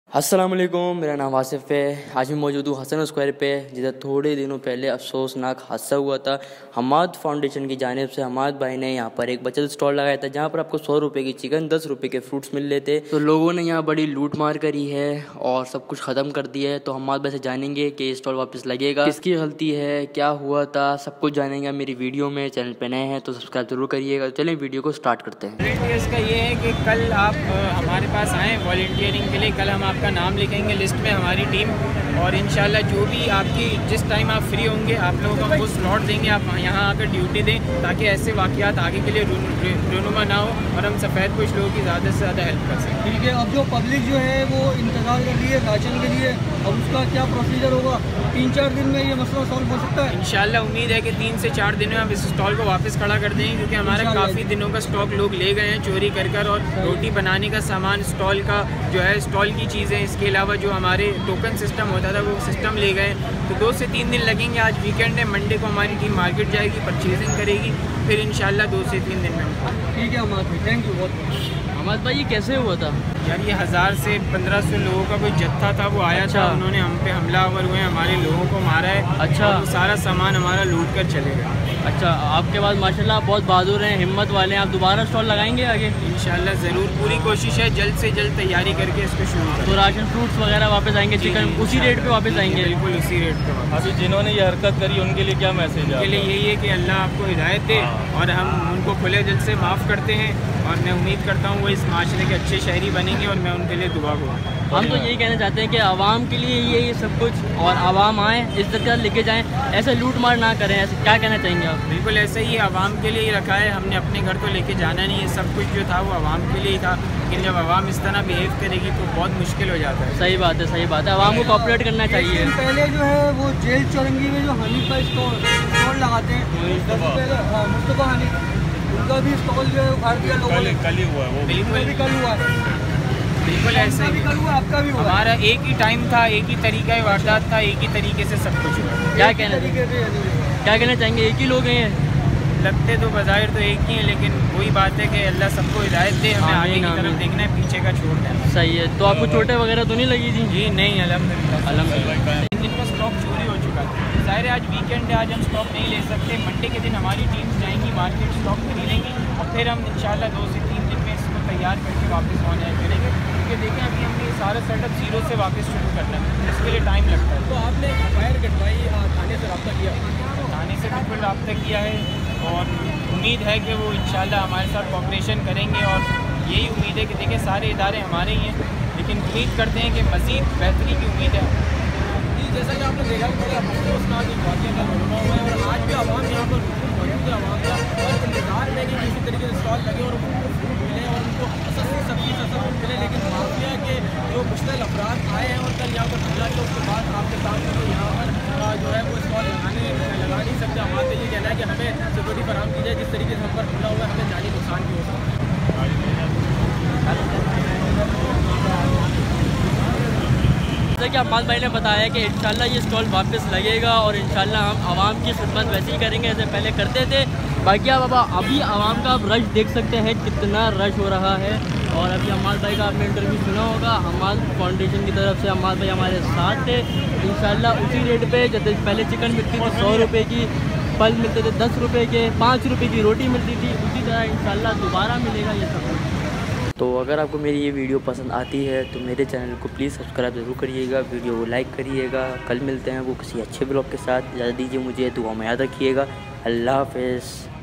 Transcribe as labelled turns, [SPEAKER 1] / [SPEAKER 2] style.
[SPEAKER 1] अस्सलाम वालेकुम, मेरा नाम आसिफ है। आज मैं मौजूद हूँ हसन स्क्वायर पे, जिधर थोड़े दिनों पहले अफसोसनाक हादसा हुआ था। हमाद फाउंडेशन की जानिब से हमाद भाई ने यहाँ पर एक बचत स्टॉल लगाया था, जहाँ पर आपको 100 रुपये की चिकन 10 रुपये के फ्रूट्स मिल रहे थे। तो लोगों ने यहाँ बड़ी लूट मार करी है और सब कुछ ख़त्म कर दिया है। तो हमाद भाई से जानेंगे कि स्टॉल वापस लगेगा, किसकी गलती है, क्या हुआ था, सब कुछ जानेंगे मेरी वीडियो में। चैनल पे नए हैं तो सब्सक्राइब जरूर करिएगा। चलें वीडियो को स्टार्ट करते हैं।
[SPEAKER 2] इसका ये है कि कल आप हमारे पास आएँ वॉलंटियरिंग के लिए। कल हम आपका नाम लिखेंगे लिस्ट में, हमारी टीम, और इंशाल्लाह जो भी आपकी जिस टाइम आप फ्री होंगे आप लोगों को हम वो स्लॉट देंगे, आप यहाँ आकर ड्यूटी दें, ताकि ऐसे वाक़यात आगे के लिए रूनुमा ना हो और हम सफ़ेद कुछ लोगों की ज़्यादा से ज़्यादा हेल्प कर सकें।
[SPEAKER 3] ठीक है। अब जो पब्लिक जो है वो इंतज़ार कर रही है राशन के लिए, अब उसका क्या प्रोसीजर होगा? 3-4 दिन में ये मसला सॉल्व हो सकता है?
[SPEAKER 2] इंशाल्लाह उम्मीद है कि 3 से 4 दिन में हम इस स्टॉल को वापस खड़ा कर देंगे, क्योंकि हमारा काफ़ी दिनों का स्टॉक लोग ले गए हैं चोरी कर और रोटी बनाने का सामान, स्टॉल का जो है स्टॉल की चीज़ें, इसके अलावा जो हमारे टोकन सिस्टम होता था वो सिस्टम ले गए। तो 2 से 3 दिन लगेंगे। आज वीकेंड है, मंडे को हमारी टीम मार्केट जाएगी, परचेजिंग करेगी, फिर इंशाल्लाह 2 से 3 दिन में।
[SPEAKER 3] ठीक है अहमद भाई, थैंक यू बहुत।
[SPEAKER 1] हमाद भाई ये कैसे हुआ था?
[SPEAKER 2] यार ये 1000 से 1500 लोगों का कोई जत्था था, वो आया था, उन्होंने हम पे हमलावर हुए, हमारे लोगों को मारा है।
[SPEAKER 1] अच्छा।
[SPEAKER 2] वो सारा सामान हमारा लूट कर चले गए।
[SPEAKER 1] अच्छा, आपके पास माशाल्लाह बहुत बहादुर हैं, हिम्मत वाले हैं। आप दोबारा स्टॉल लगाएंगे आगे?
[SPEAKER 2] इंशाल्लाह ज़रूर, पूरी कोशिश है जल्द से जल्द तैयारी करके इसको शुरू करें।
[SPEAKER 1] तो राशन फ्रूट्स वगैरह वापस आएंगे, चिकन उसी रेट पे वापस आएंगे?
[SPEAKER 2] बिल्कुल उसी रेट पे।
[SPEAKER 4] अभी जिन्होंने ये हरकत करी उनके लिए क्या मैसेज है?
[SPEAKER 2] उनके लिए यही है कि अल्लाह आपको हिदायत दे और हम उनको खुले दिल से माफ़ करते हैं, और मैं उम्मीद करता हूँ वो इस माशरे के अच्छे शहरी बनेंगे, और मैं उनके लिए दुआ करूँ।
[SPEAKER 1] हम तो यही कहना चाहते हैं कि आवाम के लिए ये सब कुछ, और आवाम आए इज्जत के साथ लेके जाएं, ऐसे लूट मार ना करें। ऐसे क्या कहना चाहेंगे आप?
[SPEAKER 2] बिल्कुल ऐसे ही आवाम के लिए ही रखा है हमने, अपने घर तो लेके जाना नहीं है। सब कुछ जो था वो आवाम के लिए ही था, लेकिन जब आवाम इस तरह बिहेव करेगी तो बहुत मुश्किल हो जाता है।
[SPEAKER 1] सही बात है, सही बात है। आवाम को कॉपरेट करना चाहिए।
[SPEAKER 3] पहले जो है वो जेल चौरंगी में जो हनीफ का स्टॉल लगाते हैं, मुस्तफा हनीफ, उनका भी स्टॉल जो है उखाड़ दिया लोगों ने।
[SPEAKER 4] कल ही हुआ है वो।
[SPEAKER 3] बिल्कुल कल हुआ है।
[SPEAKER 2] बिल्कुल ऐसा ही
[SPEAKER 3] कल हुआ, आपका भी हुआ।
[SPEAKER 2] हमारा एक ही टाइम था, एक ही तरीका वारदात था, एक ही तरीके से सब कुछ हुआ।
[SPEAKER 1] क्या कहना चाहेंगे? एक ही लोग हैं?
[SPEAKER 2] लगते तो बाज़ाहिर तो एक ही हैं, लेकिन वही बात है कि अल्लाह सबको हिदायत दे, हमें आगे की तरफ देखना है, पीछे का छोड़ देना।
[SPEAKER 1] सही है। तो आपको चोटें वगैरह तो नहीं लगी थी?
[SPEAKER 2] जी नहीं,
[SPEAKER 1] अल्हम्दुलिल्लाह।
[SPEAKER 2] जिनका स्टॉक चोरी हो चुका है, ज़ाहिर है आज वीकेंड है, आज हम स्टॉक नहीं ले सकते। मंडे के दिन हमारी टीम जाएंगी मार्केट, स्टॉक खरीदेंगी, और फिर हम इंशाल्लाह 2 से 3 दिन में इसको तैयार करके वापस ऑनलाइन करेंगे। क्योंकि देखें अभी हमने ये सारा सेटअप जीरो से वापस शुरू करना है, इसके लिए टाइम लगता है।
[SPEAKER 3] तो आपने फायर कटवाई, थाने से रब्ता किया?
[SPEAKER 2] थाने से बिल्कुल रब्ता किया है, और उम्मीद है कि वो इंशाल्लाह हमारे साथ कोऑपरेशन करेंगे, और यही उम्मीद है कि देखिए सारे इदारे हमारे ही हैं, लेकिन उम्मीद करते हैं कि मज़ीद बेहतरी की उम्मीद है।
[SPEAKER 3] जैसा कि आपने देखा कि अफसोसनाक एक वाक़या का रुनुमा हुआ है, और आज भी आवाम यहाँ पर मौजूद है, आवाम का और इंतजार में कि किसी तरीके से स्टॉल लगे और उनको फूड मिले और उनको सब्जी मिले। लेकिन माफिया के जो मुश्किल अफराद आए हैं और कल यहाँ पर हमला किया, उसके बाद आपके सामने तो यहाँ पर जो है वो स्टॉल लगा नहीं सकते। हमारा ये कहना है कि हमें सिक्योरिटी फराहम की जाए, जिस तरीके से हम पर हमला हुआ है, हमें जानी नुकसान भी हो सकता है।
[SPEAKER 1] जैसा कि अम्माद भाई ने बताया कि इंशाल्लाह ये स्टॉल वापस लगेगा, और इंशाल्लाह हम आवाम की खिदमत वैसे ही करेंगे जैसे पहले करते थे। बाकी बाबा अभी आवाम का आप रश देख सकते हैं, कितना रश हो रहा है। और अभी अम्माद भाई का आपने इंटरव्यू सुना होगा, हमाद फाउंडेशन की तरफ से अम्माद भाई हमारे साथ थे। इंशाल्लाह उसी रेट पे जैसे पहले चिकन मिलती थी 100 रुपये की, फल मिलते थे 10 रुपये के, 5 रुपये की रोटी मिलती थी, उसी तरह इंशाल्लाह दोबारा मिलेगा ये सब। तो अगर आपको मेरी ये वीडियो पसंद आती है तो मेरे चैनल को प्लीज़ सब्सक्राइब ज़रूर करिएगा, वीडियो को लाइक करिएगा। कल मिलते हैं वो किसी अच्छे ब्लॉग के साथ। इजाज़त दीजिए मुझे, दुआ में याद रखिएगा। अल्लाह हाफ़िज़।